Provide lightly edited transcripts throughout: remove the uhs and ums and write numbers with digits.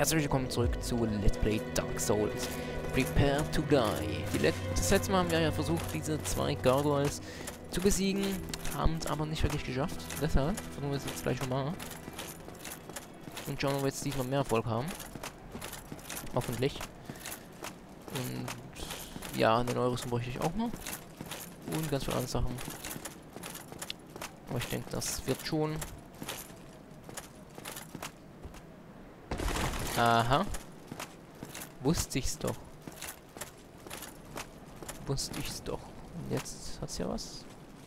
herzlich willkommen zurück zu Let's Play Dark Souls. Prepare to die. Das letzte Mal haben wir ja versucht, diese zwei Gargoyles zu besiegen, haben es aber nicht wirklich geschafft. Deshalb versuchen wir es jetzt gleich nochmal. Und schauen, ob wir jetzt diesmal mehr Erfolg haben. Hoffentlich. Und ja, eine neue Rüstung bräuchte ich auch noch. Und ganz viele andere Sachen. Aber ich denke, das wird schon. Aha. Wusste ich's doch. Wusste ich's doch. Und jetzt hat's ja was.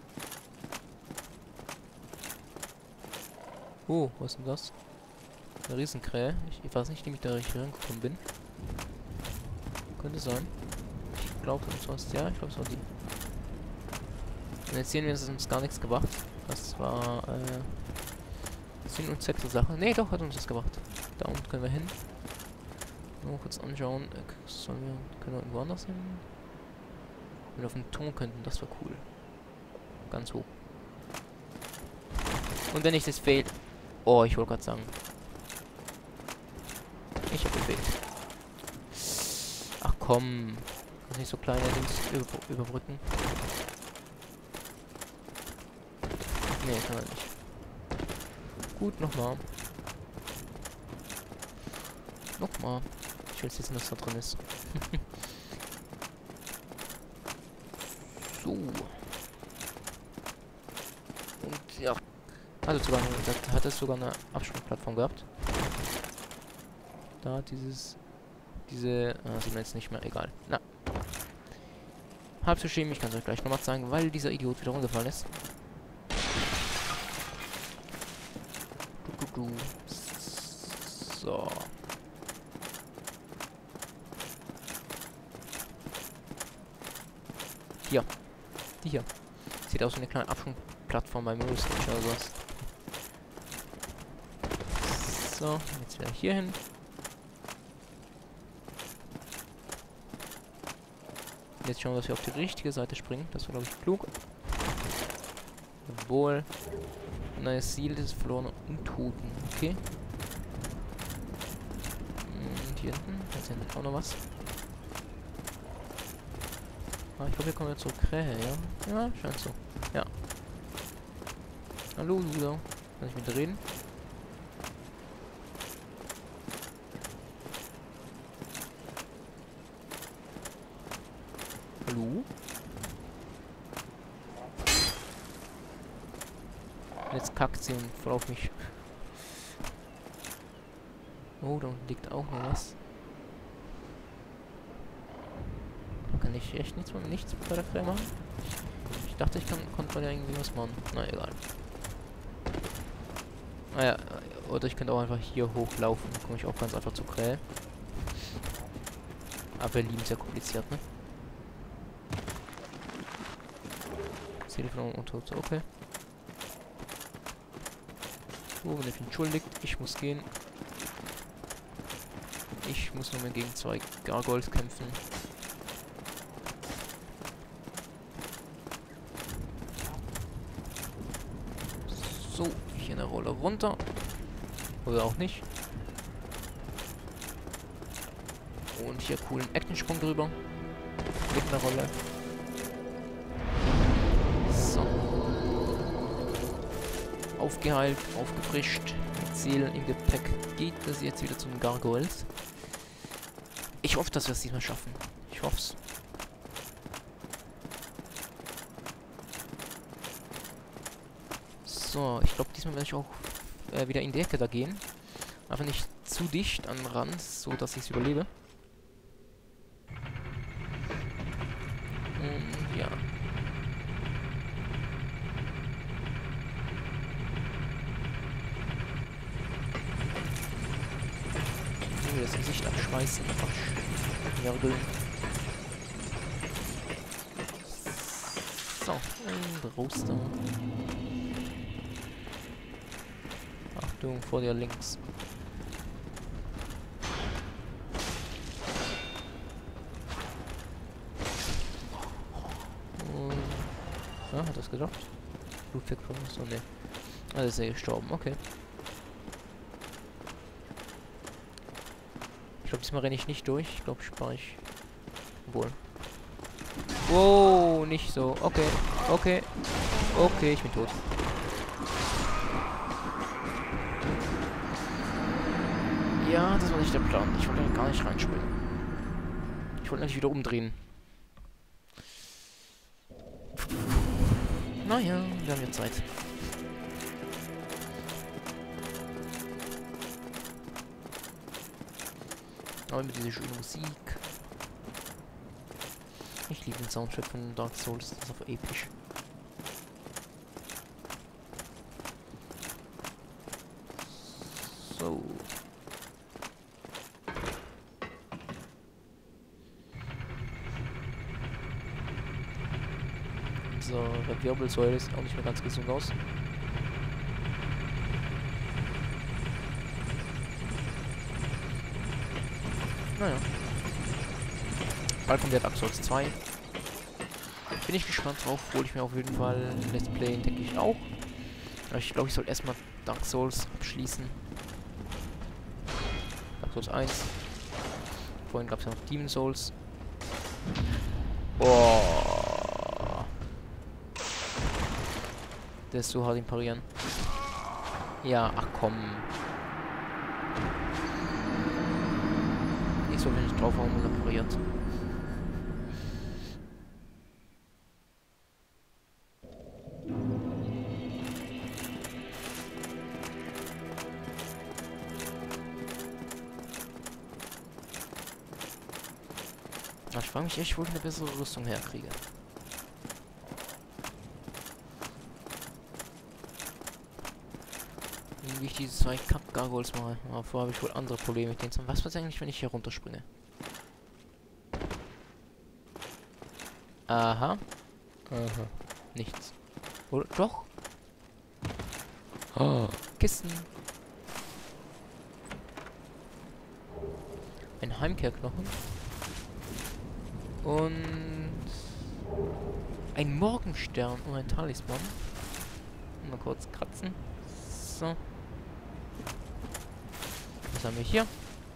Oh, was ist denn das? Eine Riesenkrähe. Ich weiß nicht, wie ich da richtig rangekommen bin. Könnte sein. Ich glaube, das war's. Ja, ich glaube, es war die. Und jetzt sehen wir, dass es uns gar nichts gebracht. Das war, Sinn und Zweck der Sache. Nee, doch, hat uns das gebracht. Da unten können wir hin. Nur kurz anschauen. Können wir irgendwo anders hin? Wenn wir auf den Turm könnten, das wäre cool. Ganz hoch. Und wenn ich das fehlt. Oh, ich wollte gerade sagen. Ich habe gefehlt. Ach komm. Kann nicht so kleine Dings überbrücken. Nee, kann er nicht. Gut, nochmal. Nochmal. Ich will jetzt wissen, was da drin ist. So. Und ja. Hat es sogar eine Absprungplattform gehabt. Da diese, sieht man jetzt nicht mehr, egal. Na. Halb so schlimm, ich kann es euch gleich nochmal zeigen, weil dieser Idiot wieder runtergefallen ist. So. Hier. Die hier. Sieht aus wie eine kleine Absprungplattform beim Eurostage oder sowas. So, jetzt wieder hier hin. Jetzt schauen wir, dass wir auf die richtige Seite springen. Das war, glaube ich, klug. Jawohl. Neues Ziel des verlorenen Untoten. Okay. Und hier hinten. Jetzt hinten auch noch was. Ah, ich glaube, hier kommen wir zur Krähe, ja? Ja, scheint so. Ja. Hallo, Luda. Kann ich mit reden? Hallo? Jetzt kackt sie und voll auf mich. Oh, da liegt auch noch was. Da kann ich echt nichts bei der Krähe machen. Ich dachte, konnte man ja irgendwie was machen. Na, egal. Naja, oder ich könnte auch einfach hier hochlaufen. Dann komme ich auch ganz einfach zur Krähe. Aber Berlin ist ja kompliziert, ne? Telefon und so, okay. So, wenn der entschuldigt, ich muss gehen. Ich muss nur mehr gegen zwei Gargoyles kämpfen. So, hier eine Rolle runter. Oder auch nicht. Und hier coolen Eckensprung drüber. Mit einer Rolle. Aufgeheilt, aufgefrischt, mit Seelen im Gepäck geht es jetzt wieder zum Gargoyles. Ich hoffe, dass wir es diesmal schaffen. Ich hoffe es. So, ich glaube, diesmal werde ich auch wieder in die Ecke da gehen. Aber nicht zu dicht an den Rand, so dass ich es überlebe. Und ja. Das Gesicht abschmeißen, einfach nörgeln. So, und Roster. Achtung, vor dir links. Und, ja, hat das geschafft? Blutverkrümmung, so, ne. Also ist er gestorben, okay. glaube, diesmal renne ich nicht durch. Ich glaube, spare ich. Wohl. Wow, nicht so. Okay. Okay. Okay, ich bin tot. Ja, das war nicht der Plan. Ich wollte gar nicht reinspringen. Ich wollte eigentlich wieder umdrehen. Naja, wir haben ja Zeit. Aber mit dieser schönen Musik. Ich liebe den Soundtrack von Dark Souls, das ist einfach episch. So. Unsere Wirbelsäule sieht auch nicht mehr ganz gesund aus. Naja. Bald kommt der Dark Souls 2. Bin ich gespannt drauf, hole ich mir auf jeden Fall ein Let's Play, denke ich auch. Aber ich glaube, ich soll erstmal Dark Souls abschließen. Dark Souls 1. Vorhin gab es ja noch Demon Souls. Boah. Der ist so hart im Parieren. Ja, ach komm. Nicht so, wenn ich draufhauen und er pariert. Ich frage mich echt, wo ich eine bessere Rüstung herkriege. Wie ich diese 2 Cup-Gargoyles mache. Aber vorher habe ich wohl andere Probleme mit denen. Was passiert eigentlich, wenn ich hier runterspringe? Aha. Aha. Nichts. Oder doch? Oh. Kisten. Ein Heimkehrknochen. Und ein Morgenstern und ein Talisman. Mal kurz kratzen. So. Was haben wir hier?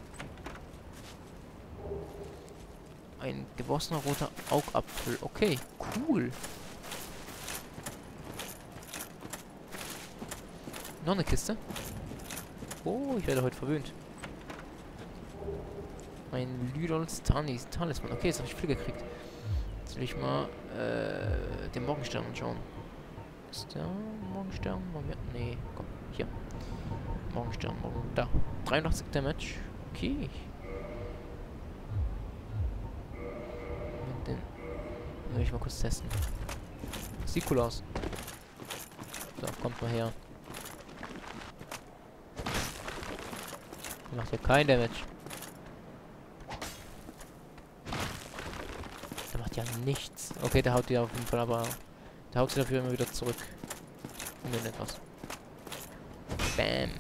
Ein gebossener roter Augapfel. Okay, cool. Noch eine Kiste. Oh, ich werde heute verwöhnt. Ein Lydols Talisman. Okay, jetzt habe ich viel gekriegt. Jetzt will ich mal den Morgenstern anschauen. Ist der Morgenstern? Nee, komm, hier. Morgenstern, da. 83 Damage. Okay. Den will ich mal kurz testen. Sieht cool aus. So, kommt mal her. Macht ja kein Damage. Der macht ja nichts. Okay, der haut die auf jeden Fall, aber der haut sie dafür immer wieder zurück. Und dann etwas. Bam.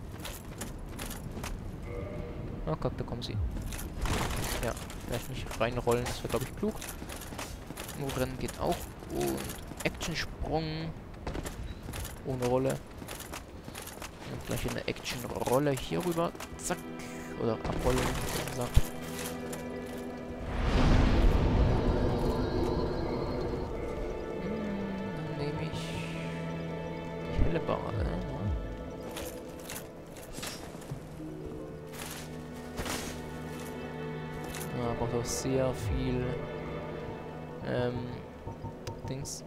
Oh Gott, da kommen sie. Ja, vielleicht nicht reinrollen, das wäre glaube ich klug. Nur Rennen geht auch. Und Action-Sprung. Ohne Rolle. Und gleich eine Action-Rolle hier rüber. Zack. Oder abrollen, wie gesagt. Dann nehme ich die helle Bade. Ja, braucht auch sehr viel Dings.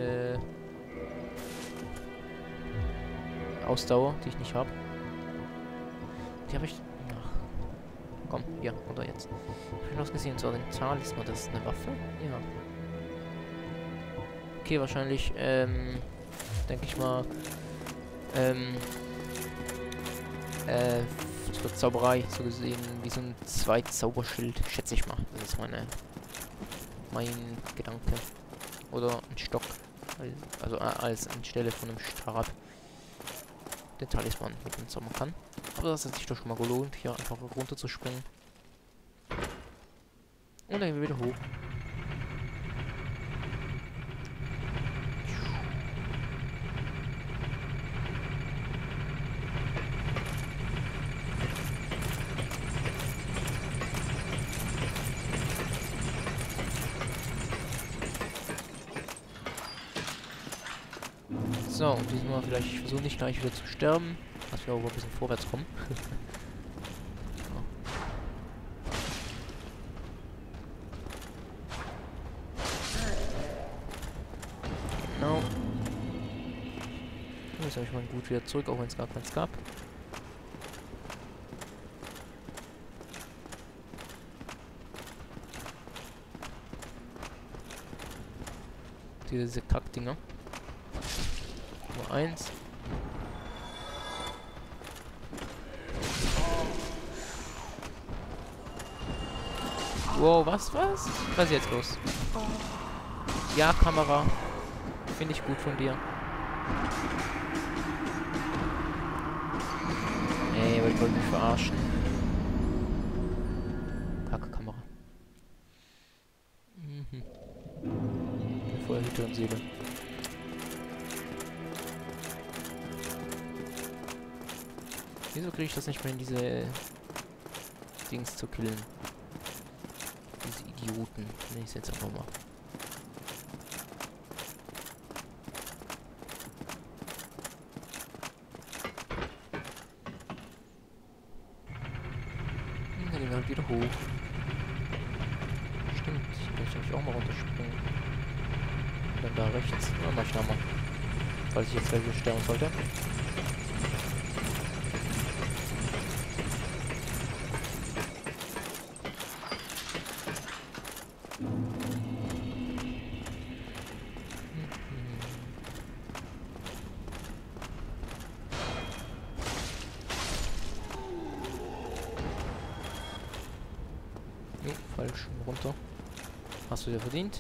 Ausdauer, die ich nicht habe. Die habe ich. Ach. Komm, hier, oder jetzt. Ich habe noch gesehen, so ein Talisman, das ist eine Waffe? Ja. Okay, wahrscheinlich, denke ich mal, zur Zauberei, so gesehen, wie so ein Zauberschild, schätze ich mal. Das ist mein Gedanke. Oder ein Stock. Also als anstelle von einem Stab. Den Talisman, mit dem zaubern kann. Aber das hat sich doch schon mal gelohnt, hier einfach runter zu springen. Und dann gehen wir wieder hoch. So, und diesmal vielleicht, ich versuche nicht gleich wieder zu sterben, dass wir auch ein bisschen vorwärts kommen. So. Genau. Jetzt habe ich mal gut wieder zurück, auch wenn es gar keins gab. Diese Kackdinger. Nummer 1. Wow, was? Was ist jetzt los? Ja, Kamera. Finde ich gut von dir. Ey, aber ich wollte mich verarschen. Kacke Kamera. Mhm. Feuerhüter und Seele. Wieso kriege ich das nicht mehr in diese Dings zu killen? Diese Idioten. Nenne ich es jetzt einfach mal. Dann gehen wir halt wieder hoch. Stimmt, hier kann ich auch mal runterspringen. Und dann da rechts. Ja, mach ich da mal. Falls ich jetzt gleich wieder sterben sollte. Jo, falsch. Runter. Hast du dir verdient?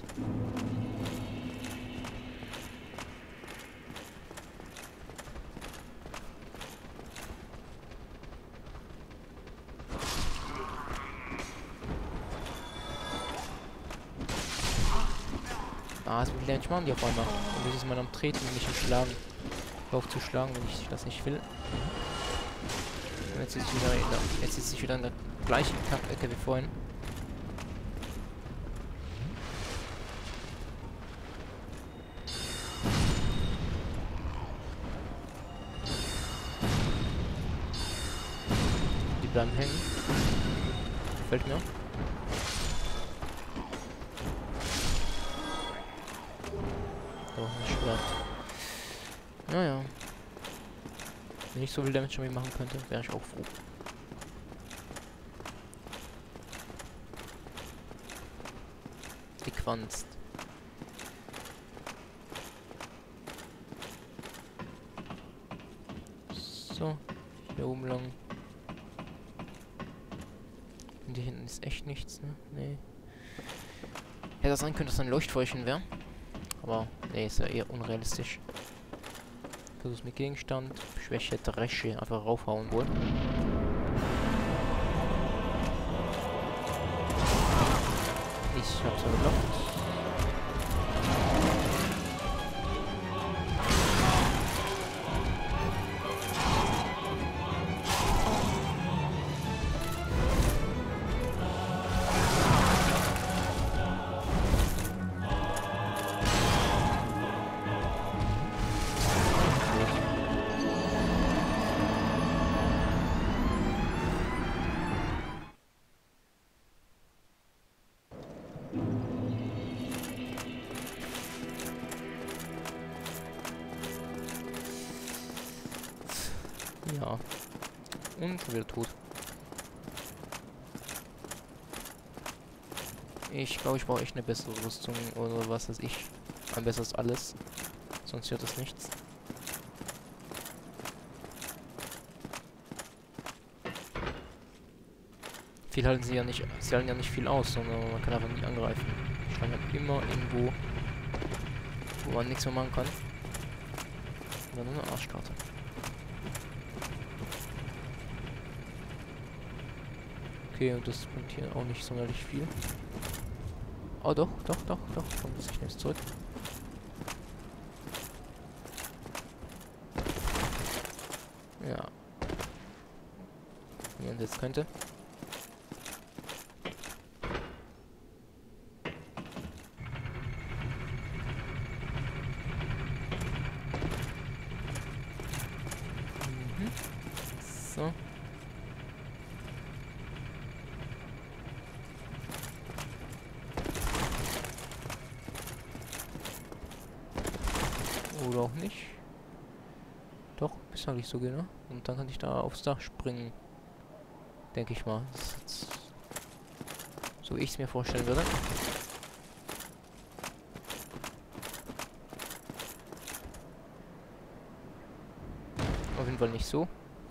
Ah, das will der nicht machen, die auf einmal. Und dieses Mal am Treten, mich im Schlagen. Auf zu schlagen, wenn ich das nicht will. Und jetzt sitze ich wieder in der gleichen Kackecke wie vorhin. Die bleiben hängen. Gefällt mir. Oh, ein Schwert. Naja. Wenn ich so viel Damage schon machen könnte, wäre ich auch froh. Gequanzt. So, hier oben lang. Und hier hinten ist echt nichts, ne? Nee. Hätte das sein können, dass ein Leuchtfeuerchen wäre. Aber, nee, ist ja eher unrealistisch. Versuch's mit Gegenstand. Schwäche, Dresche. Einfach raufhauen wohl. Ich hab's ja geblockt. Ja. Und schon wieder tot. Ich glaube, ich brauche echt eine bessere Rüstung oder was weiß ich. Ein besseres alles. Sonst wird das nichts. Viel halten sie ja nicht. Sie halten ja nicht viel aus, sondern man kann einfach nicht angreifen. Die schlagen halt immer irgendwo, wo man nichts mehr machen kann. Und dann nur eine Arschkarte. Okay, und das bringt hier auch nicht sonderlich viel. Oh, doch. Komm, ich nehme es zurück. Ja. Wie man jetzt könnte. nicht. Doch, müsste eigentlich so gehen, ne? Und dann kann ich da aufs Dach springen. Denke ich mal. Das ist jetzt so, wie ich es mir vorstellen würde. Auf jeden Fall nicht so.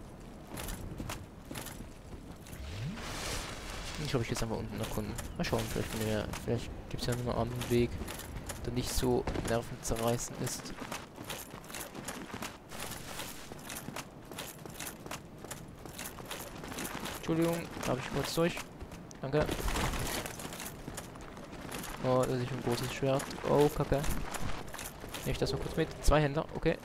Ich glaube, ich jetzt einfach unten erkunden. Mal schauen, vielleicht gibt es ja noch einen anderen Weg, der nicht so nervenzerreißend ist. Entschuldigung, habe ich kurz durch. Danke. Oh, das ist ein großes Schwert. Oh, Kacke. Nehme ich das mal kurz mit. 2 Händer, okay.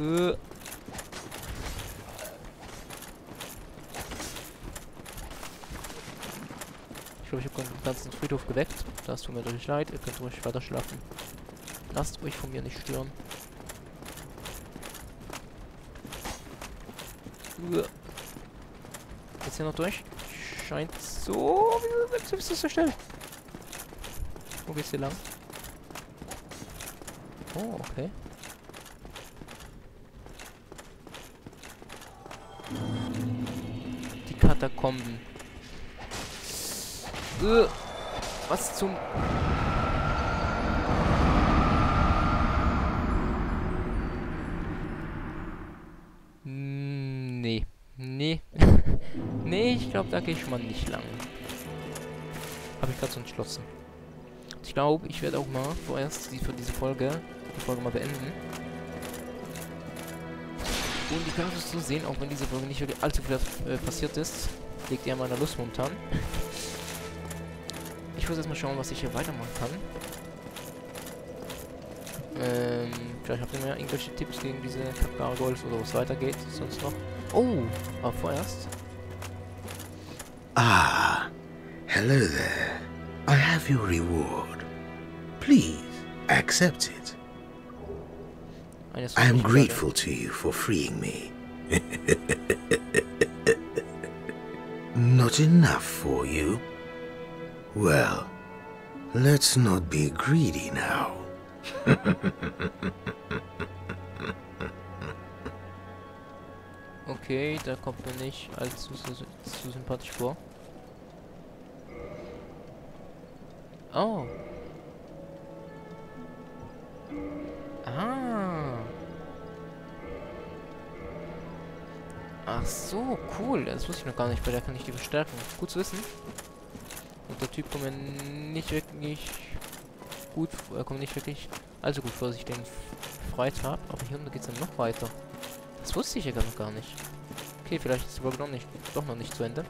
Ich glaube, ich habe den ganzen Friedhof geweckt. Das tut mir natürlich leid. Ihr könnt ruhig weiter schlafen. Lasst euch von mir nicht stören. Jetzt hier noch durch. Scheint so. Wieso bist du so schnell? Wo geht's hier lang? Oh, okay. Die Katakomben. Was zum... Nee. Nee. Nee, ich glaube, da gehe ich mal nicht lang. Habe ich gerade so entschlossen. Ich glaube, ich werde auch mal vorerst für diese Folge die Folge mal beenden. Und ich kann es so sehen, auch wenn diese Folge nicht wirklich allzu viel passiert ist, liegt eher meiner Lust momentan. Ich muss erstmal schauen, was ich hier weitermachen kann. Vielleicht habt ihr mir irgendwelche Tipps gegen diese Gargoyles oder was weitergeht, sonst noch. Oh, aber vorerst. Ah, hello there. I have your reward. Please, accept it. I am grateful to you for freeing me. Not enough for you? Well, let's not be greedy now. Okay, da kommt mir nicht allzu zu sympathisch vor. Oh. Ah. Ach so, cool. Das wusste ich noch gar nicht. Bei der kann ich die verstärken. Gut zu wissen. Und der Typ kommt mir nicht wirklich gut, kommt nicht wirklich allzu gut vor, dass ich den befreit habe. Aber hier unten geht es dann noch weiter. Das wusste ich ja noch gar nicht. Okay, vielleicht ist die Folge doch noch nicht zu Ende.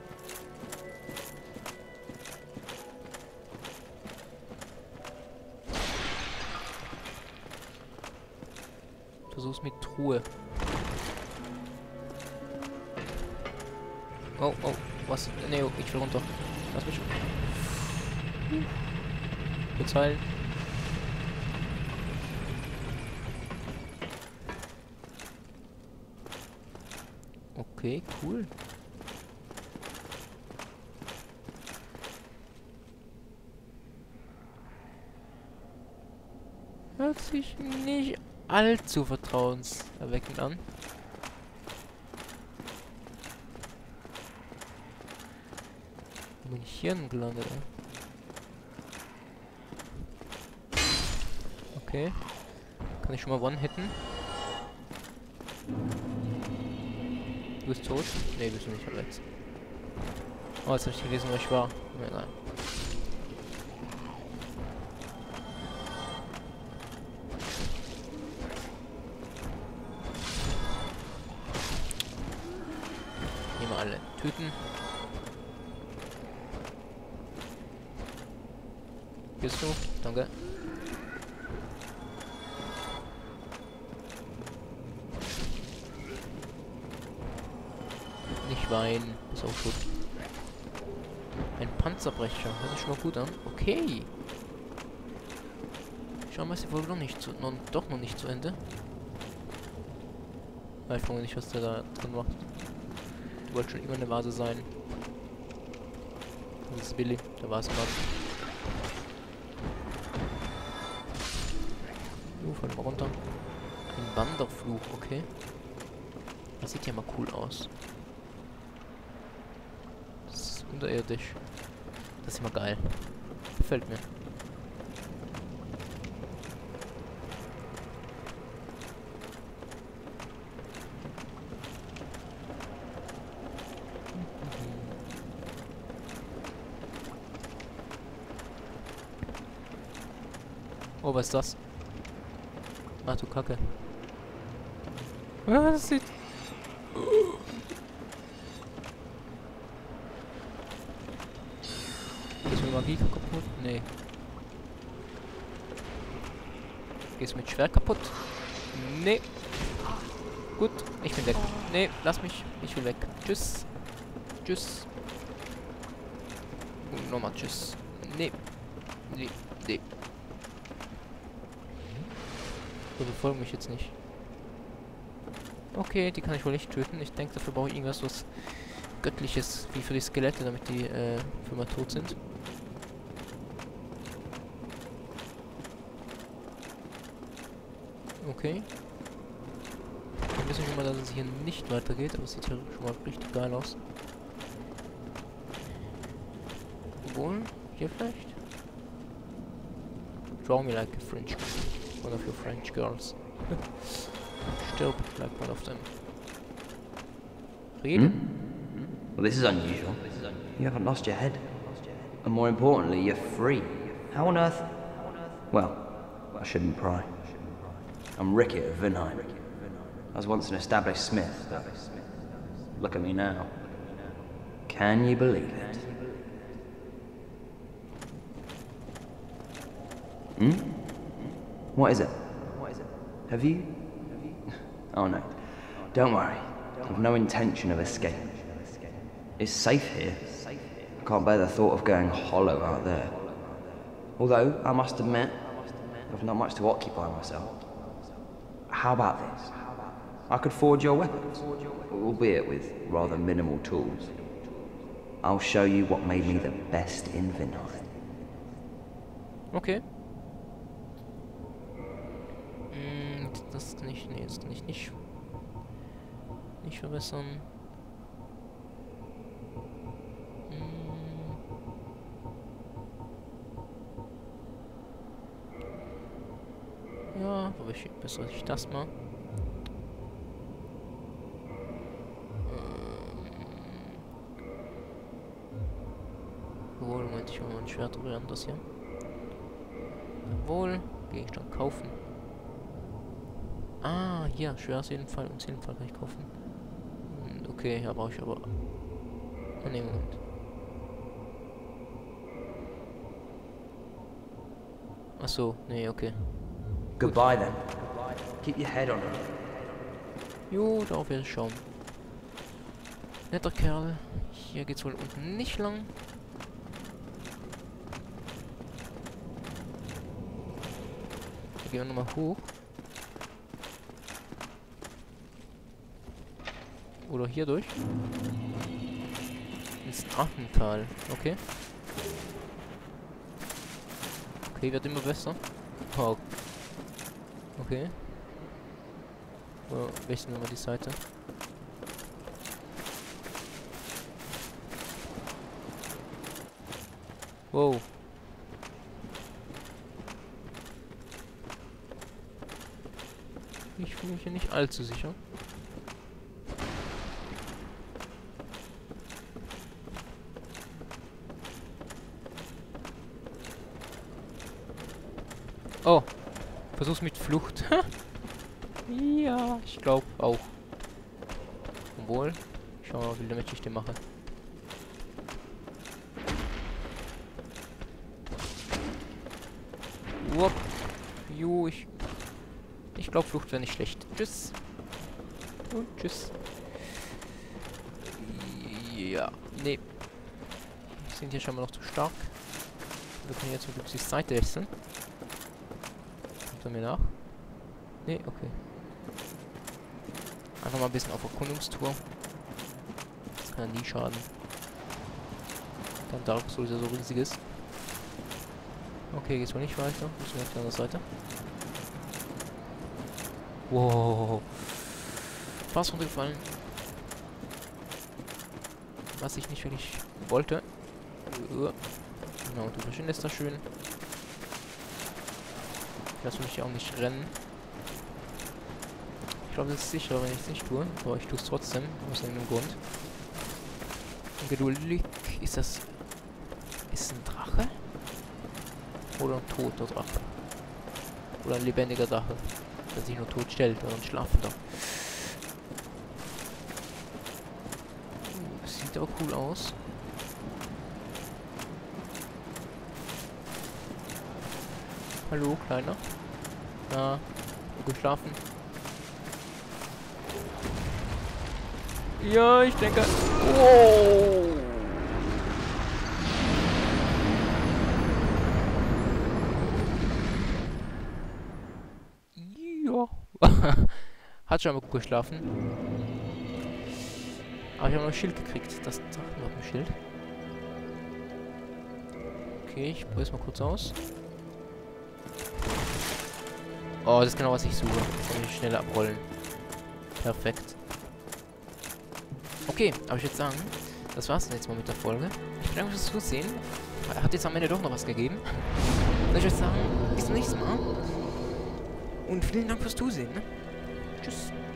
Versuch's mit Truhe. Oh, oh, was? Nee, oh, ich will runter. Lass mich. Kurz heilen. Okay, cool. Hört sich nicht allzu vertrauenserweckend an. Wo bin ich hier denn gelandet, ey? Okay. Kann ich schon mal one-hitten? Du bist tot? Ne, bist du nicht verletzt. Oh, jetzt habe ich gelesen, wo ich war. Nein. Nehmen wir alle töten. Bist du? Danke. Nicht weinen, ist auch gut. Ein Panzerbrecher, hört sich schon mal gut an. Okay. Schauen wir, ist die Folge doch noch nicht zu Ende. Ich weiß nicht, was der da drin macht. Du wolltest schon immer eine Vase sein. Das ist Willi, der Vasenmann. Fallen wir runter. Ein Wanderfluch, okay. Das sieht ja mal cool aus. Das ist unterirdisch. Das ist immer geil. Gefällt mir. Oh, was ist das? Ach du Kacke. Ah, das sieht... Ist mit Magie kaputt? Nee. Gehst mit Schwert kaputt? Nee. Gut, ich bin weg. Nee, lass mich. Ich will weg. Tschüss. Tschüss. Und nochmal tschüss. Nee. Nee. Nee. So, befolgen mich jetzt nicht. Okay, die kann ich wohl nicht töten. Ich denke, dafür brauche ich irgendwas was Göttliches, wie für die Skelette, damit die für mal tot sind. Okay. Wir wissen schon mal, dass es hier nicht weitergeht, aber es sieht hier schon mal richtig geil aus. Obwohl, hier vielleicht? Draw me like a French girl. One of your French girls. Stirb like one of them. Rede? Well, this is unusual. You haven't lost your head. And more importantly, you're free. How on earth? Well, I shouldn't pry. I'm Rickett of Vinheim. I was once an established smith, but look at me now. Can you believe it? What is it? Have you? Oh no. Don't worry. I've no intention of escape. It's safe here. I can't bear the thought of going hollow out there. Although, I must admit, I've not much to occupy myself. How about this? I could forge your weapons, albeit with rather minimal tools. I'll show you what made me the best in Vinheim. Okay. Das kann ich, nee, das kann ich nicht verbessern. Ja, aber ich bessere ich das mal. Jawohl, Moment, ich will mal ein Schwert rühren, das hier. Jawohl, Gegenstand kaufen. Ah, hier, schwer auf jeden Fall und 10 Fall kann ich kaufen. Okay, ja, brauche ich aber... Oh, ne, Moment. Achso, nee, okay. Goodbye then. Keep your head on it. Jo, darauf werde ich schauen. Netter Kerl. Hier geht's wohl unten nicht lang. Hier gehen wir nochmal hoch. Oder hier durch. Ins Drachental. Okay. Okay, wird immer besser. Wow. Okay. Wechseln wir mal die Seite. Wow. Ich fühle mich hier nicht allzu sicher. Oh, versuch's mit Flucht. Ja, ich glaube auch. Obwohl, schauen wir mal, wie damit ich den mache. Wupp. Jo, ich glaube, Flucht wäre nicht schlecht. Tschüss. Und tschüss. Ja, nee. Wir sind hier schon mal noch zu stark. Wir können jetzt zum Glück die Seite wechseln. Kommt er mir nach? Nee, okay. Einfach mal ein bisschen auf Erkundungstour. Das kann ja nie schaden. Dann Dark Souls ja so riesig ist. Okay, geht's wohl nicht weiter. Müssen wir auf der anderen Seite. Wow. Fast runtergefallen. Was ich nicht wirklich wollte. Genau, du verschwindest da schön. Ich lasse mich auch nicht rennen. Ich glaube, das ist sicherer, wenn ich es nicht tue. Aber ich tue es trotzdem, aus irgendeinem Grund. Und geduldig ist das... Ist es ein Drache? Oder ein toter Drache? Oder ein lebendiger Drache, der sich nur tot stellt oder ein schlafender. Sieht aber cool aus. Hallo, Kleiner. Na, geschlafen. Ja, ich denke... Wow! Ja. Hat schon mal gut geschlafen. Aber ich habe noch ein Schild gekriegt. Das Drachennopenschild. Okay, ich probiere es mal kurz aus. Oh, das ist genau, was ich suche. Kann ich schneller abrollen. Perfekt. Okay, aber ich würde sagen, das war's dann jetzt mal mit der Folge. Ich bedanke mich fürs Zusehen. Hat jetzt am Ende doch noch was gegeben. Und ich würde sagen, bis zum nächsten Mal. Und vielen Dank fürs Zusehen. Ne? Tschüss.